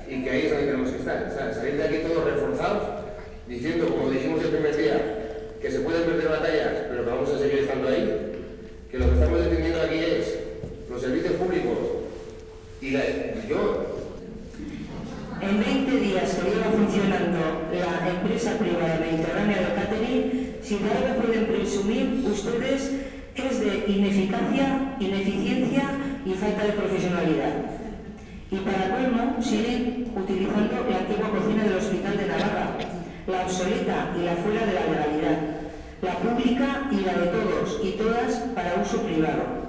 y que ahí es donde tenemos que estar. O sea, salir de aquí todos reforzados, diciendo, como dijimos el primer día, que se pueden perder batallas, pero que vamos a seguir estando ahí, que lo que estamos defendiendo aquí es los servicios públicos y yo... En 20 días que lleva funcionando la empresa privada Mediterránea de Catering, si de algo pueden presumir ustedes es de ineficacia, ineficiencia y falta de profesionalidad. Y para colmo, siguen utilizando la antigua cocina del Hospital de Navarra, la obsoleta y la fuera de la legalidad, la pública y la de todos y todas para uso privado.